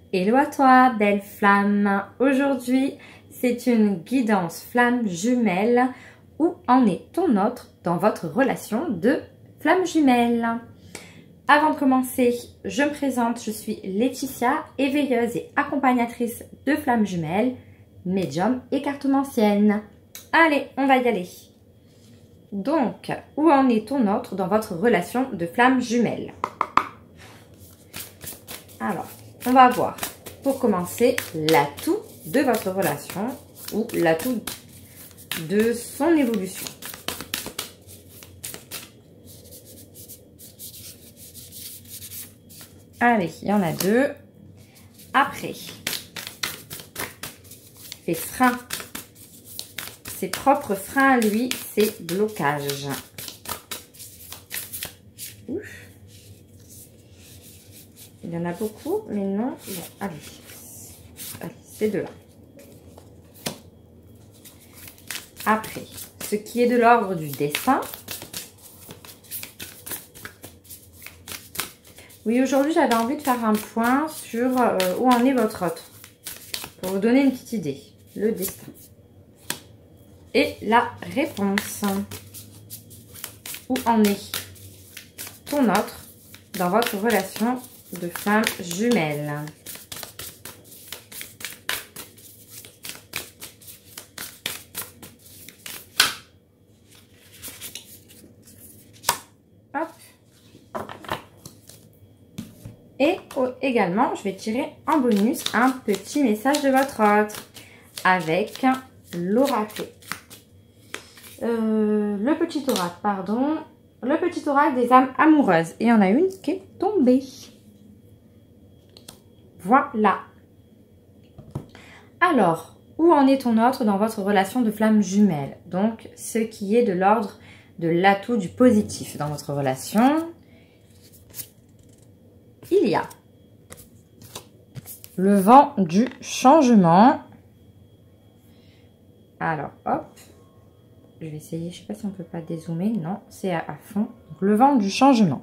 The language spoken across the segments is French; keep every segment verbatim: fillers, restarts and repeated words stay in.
Hello à toi, belle flamme. Aujourd'hui, c'est une guidance flamme jumelle. Où en est ton autre dans votre relation de flamme jumelle? Avant de commencer, je me présente, je suis Laetitia, éveilleuse et accompagnatrice de flammes jumelles, médium et cartomancienne. Allez, on va y aller. Donc, où en est ton autre dans votre relation de flamme jumelle? Alors, on va voir, pour commencer, l'atout de votre relation ou l'atout de son évolution. Allez, il y en a deux. Après, les freins. Ses propres freins à lui, ses blocages. Ouf. Il y en a beaucoup, mais non. Bon, allez. Allez, ces deux-là. Après, ce qui est de l'ordre du destin. Oui, aujourd'hui, j'avais envie de faire un point sur euh, où en est votre autre. Pour vous donner une petite idée. Le destin. Et la réponse. Où en est ton autre dans votre relation de flamme jumelle? Hop. Et également, je vais tirer en bonus un petit message de votre autre avec l'oracle. Euh, le petit oracle, pardon. Le petit oracle des âmes amoureuses. Et il y en a une qui est tombée. Voilà. Alors, où en est ton autre dans votre relation de flamme jumelle? Donc, ce qui est de l'ordre de l'atout du positif dans votre relation. Il y a le vent du changement. Alors, hop. Je vais essayer, je ne sais pas si on ne peut pas dézoomer. Non, c'est à, à fond. Donc, le vent du changement.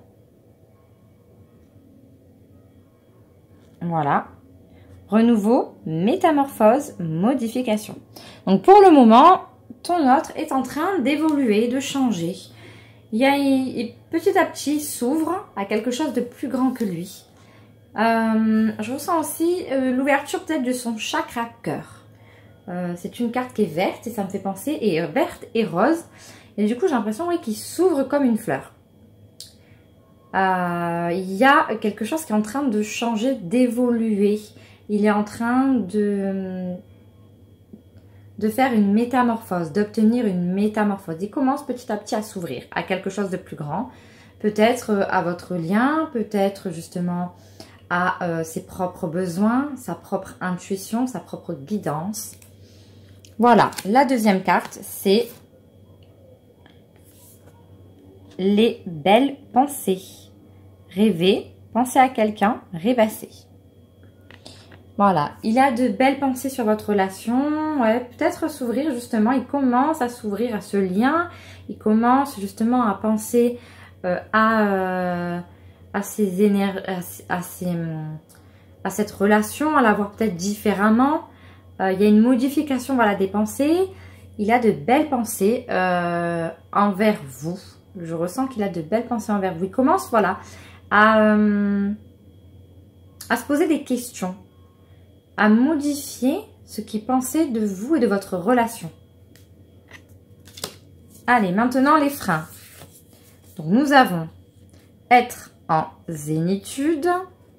Voilà. Renouveau, métamorphose, modification. Donc, pour le moment, ton autre est en train d'évoluer, de changer. Il y a, il, petit à petit, il s'ouvre à quelque chose de plus grand que lui. Euh, je ressens aussi euh, l'ouverture peut-être de son chakra cœur. Euh, c'est une carte qui est verte et ça me fait penser, et euh, verte et rose. Et du coup, j'ai l'impression oui, qu'il s'ouvre comme une fleur. Euh, il y a quelque chose qui est en train de changer, d'évoluer. Il est en train de, de faire une métamorphose, d'obtenir une métamorphose. Il commence petit à petit à s'ouvrir à quelque chose de plus grand. Peut-être euh, à votre lien, peut-être justement à euh, ses propres besoins, sa propre intuition, sa propre guidance. Voilà, la deuxième carte, c'est les belles pensées. Rêver, penser à quelqu'un, rêvasser. Voilà, il a de belles pensées sur votre relation. Ouais, peut-être s'ouvrir justement, il commence à s'ouvrir à ce lien. Il commence justement à penser euh, à, euh, à, ses éner à, à, ses, à cette relation, à la voir peut-être différemment. Euh, il y a une modification voilà, des pensées. Il a de belles pensées euh, envers vous. Je ressens qu'il a de belles pensées envers vous. Il commence voilà, à, euh, à se poser des questions, à modifier ce qu'il pensait de vous et de votre relation. Allez, maintenant les freins. Donc nous avons être en zénitude,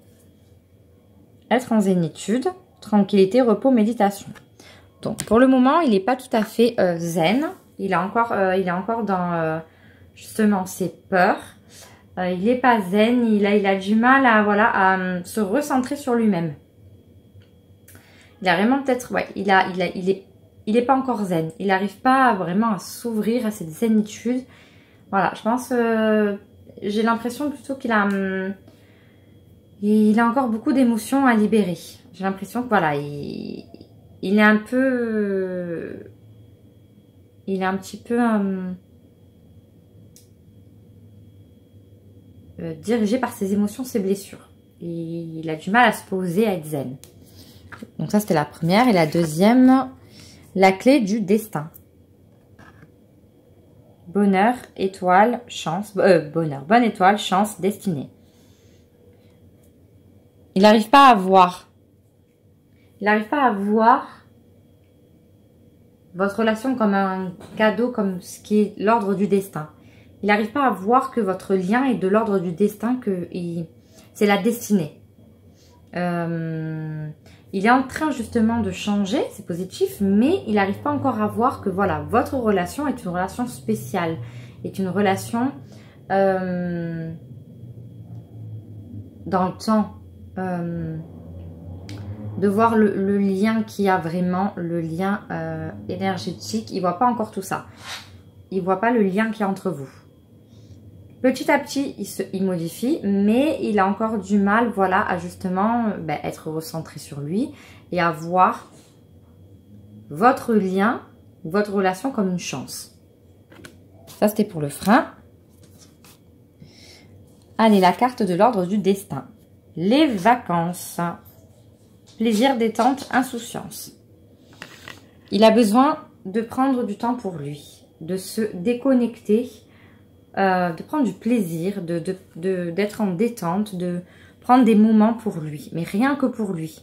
être en zénitude, tranquillité, repos, méditation. Donc pour le moment, il n'est pas tout à fait euh, zen. Il est encore, euh, il est encore dans euh, justement ses peurs. Euh, il n'est pas zen. Il a, il a du mal à voilà à um, se recentrer sur lui-même. Il a vraiment peut-être, ouais, il a, il a, il est, il est pas encore zen. Il n'arrive pas vraiment à s'ouvrir à cette zénitude. Voilà, je pense, euh, j'ai l'impression plutôt qu'il a, um, il a encore beaucoup d'émotions à libérer. J'ai l'impression que voilà, il, il est un peu, il est un petit peu um, euh, dirigé par ses émotions, ses blessures. il a du mal à se poser, à être zen. Donc ça, c'était la première. Et la deuxième, la clé du destin. Bonheur, étoile, chance. Euh, bonheur, bonne étoile, chance, destinée. Il n'arrive pas à voir. Il n'arrive pas à voir votre relation comme un cadeau, comme ce qui est l'ordre du destin. Il n'arrive pas à voir que votre lien est de l'ordre du destin, que c'est la destinée. Euh, il est en train justement de changer, c'est positif, mais il n'arrive pas encore à voir que voilà, votre relation est une relation spéciale, est une relation euh, dans le temps, euh, de voir le, le lien qu'il y a vraiment, le lien euh, énergétique. Il ne voit pas encore tout ça. Il ne voit pas le lien qu'il y a entre vous. Petit à petit, il se il modifie, mais il a encore du mal, voilà, à justement ben, être recentré sur lui et à voir votre lien, votre relation comme une chance. Ça, c'était pour le frein. Allez, la carte de l'ordre du destin. Les vacances. Plaisir, détente, insouciance. Il a besoin de prendre du temps pour lui, de se déconnecter, euh, de prendre du plaisir, de, de, de, d'être en détente, de prendre des moments pour lui, mais rien que pour lui.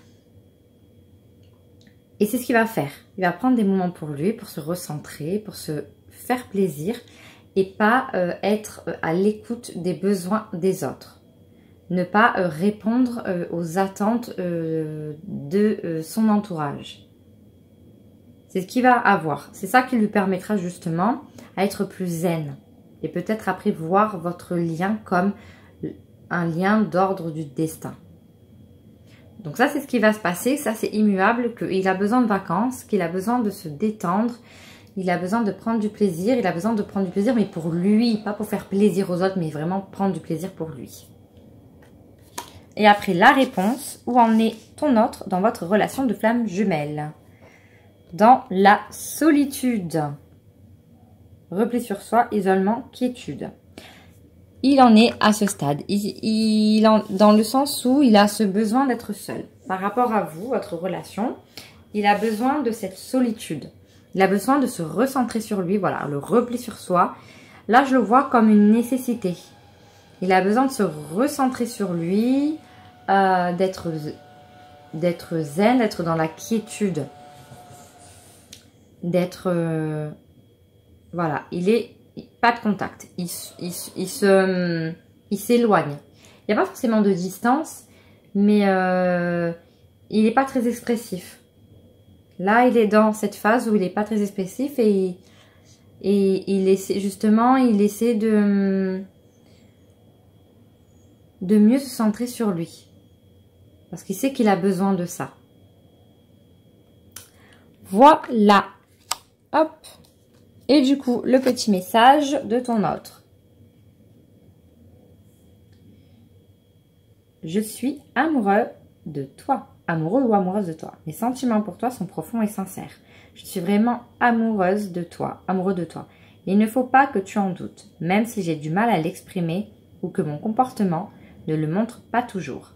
Et c'est ce qu'il va faire. Il va prendre des moments pour lui, pour se recentrer, pour se faire plaisir et pas euh, être à l'écoute des besoins des autres. Ne pas euh, répondre euh, aux attentes euh, de euh, son entourage. C'est ce qu'il va avoir. C'est ça qui lui permettra justement à être plus zen. Et peut-être après voir votre lien comme un lien d'ordre du destin. Donc ça, c'est ce qui va se passer. Ça, c'est immuable, qu'il a besoin de vacances, qu'il a besoin de se détendre. Il a besoin de prendre du plaisir. Il a besoin de prendre du plaisir, mais pour lui. Pas pour faire plaisir aux autres, mais vraiment prendre du plaisir pour lui. Et après, la réponse, où en est ton autre dans votre relation de flamme jumelle? Dans la solitude. Repli sur soi, isolement, quiétude. Il en est à ce stade. Il, il en, dans le sens où il a ce besoin d'être seul. Par rapport à vous, votre relation, il a besoin de cette solitude. Il a besoin de se recentrer sur lui. Voilà, le repli sur soi. Là, je le vois comme une nécessité. Il a besoin de se recentrer sur lui, euh, d'être d'être zen, d'être dans la quiétude, d'être... Euh, voilà, il est... Pas de contact, il, il, il se, il s'éloigne. Il n'y a pas forcément de distance, mais euh, il n'est pas très expressif. Là, il est dans cette phase où il n'est pas très expressif et, et il essaie, justement, il essaie de... de mieux se centrer sur lui. Parce qu'il sait qu'il a besoin de ça. Voilà. Hop. Et du coup, le petit message de ton autre. Je suis amoureux de toi. Amoureux ou amoureuse de toi. Mes sentiments pour toi sont profonds et sincères. Je suis vraiment amoureuse de toi. Amoureux de toi. Il ne faut pas que tu en doutes. Même si j'ai du mal à l'exprimer ou que mon comportement ne le montre pas toujours.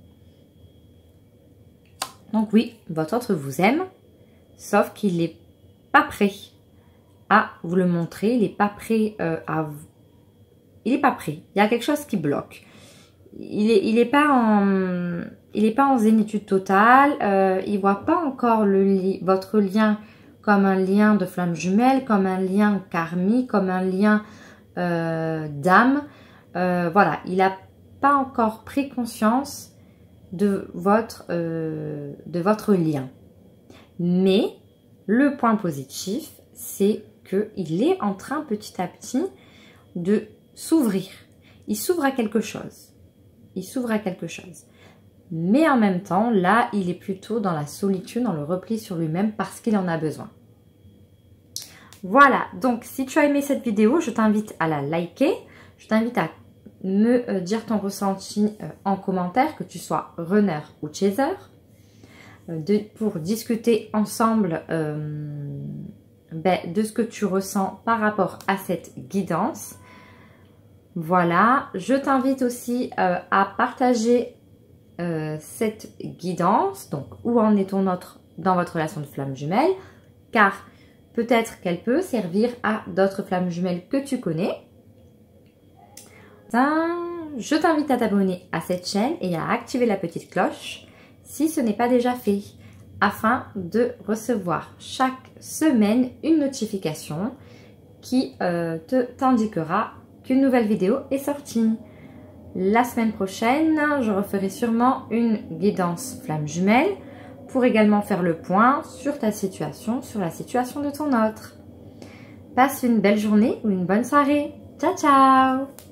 Donc oui, votre autre vous aime. Sauf qu'il n'est pas prêt à vous le montrer, il n'est pas prêt euh, à vous... Il n'est pas prêt. Il y a quelque chose qui bloque. Il n'est il est pas en... Il n'est pas en zénitude totale. Euh, il ne voit pas encore le li... votre lien comme un lien de flamme jumelle, comme un lien karmique, comme un lien euh, d'âme. Euh, voilà, il n'a pas encore pris conscience de votre, euh, de votre lien. Mais le point positif, c'est qu'il est en train petit à petit de s'ouvrir. Il s'ouvre à quelque chose. Il s'ouvre à quelque chose. Mais en même temps, là, il est plutôt dans la solitude, dans le repli sur lui-même parce qu'il en a besoin. Voilà, donc si tu as aimé cette vidéo, je t'invite à la liker. Je t'invite à me dire ton ressenti en commentaire, que tu sois runner ou chaser, de, pour discuter ensemble euh, ben, de ce que tu ressens par rapport à cette guidance. Voilà, je t'invite aussi euh, à partager euh, cette guidance, donc où en est-on notre, dans votre relation de flamme jumelle, car peut-être qu'elle peut servir à d'autres flammes jumelles que tu connais. Je t'invite à t'abonner à cette chaîne et à activer la petite cloche si ce n'est pas déjà fait, afin de recevoir chaque semaine une notification qui euh, te t'indiquera qu'une nouvelle vidéo est sortie. La semaine prochaine, je referai sûrement une guidance flamme jumelle pour également faire le point sur ta situation, sur la situation de ton autre. Passe une belle journée ou une bonne soirée. Ciao, ciao!